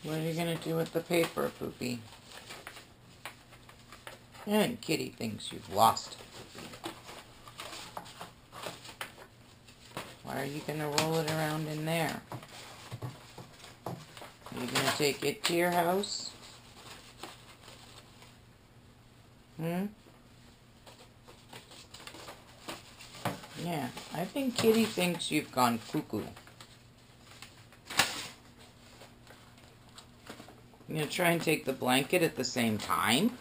What are you going to do with the paper, Poopy? I think Kitty thinks you've lost it, Poopy. Why are you going to roll it around in there? Are you going to take it to your house? Hmm? Yeah, I think Kitty thinks you've gone cuckoo. You gonna try and take the blanket at the same time?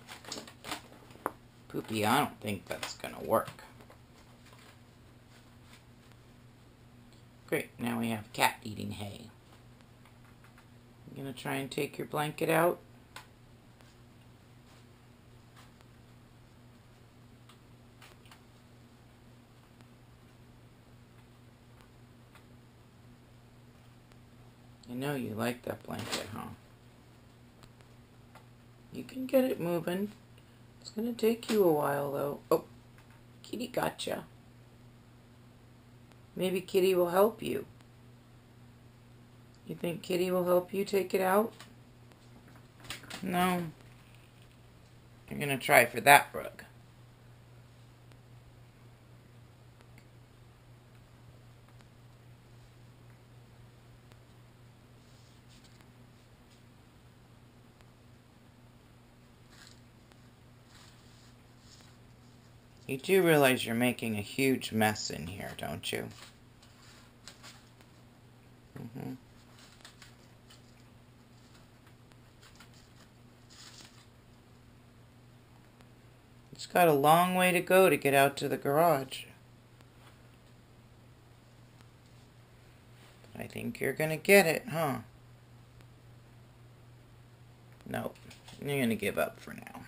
Poopy, I don't think that's gonna work. Great, now we have cat eating hay. You gonna try and take your blanket out? I know you like that blanket, huh? You can get it moving. It's gonna take you a while, though. Oh, Kitty gotcha. Maybe Kitty will help you. You think Kitty will help you take it out? No. You're gonna try for that rug. You do realize you're making a huge mess in here, don't you? Mm-hmm. It's got a long way to go to get out to the garage. I think you're gonna get it, huh? Nope. You're gonna give up for now.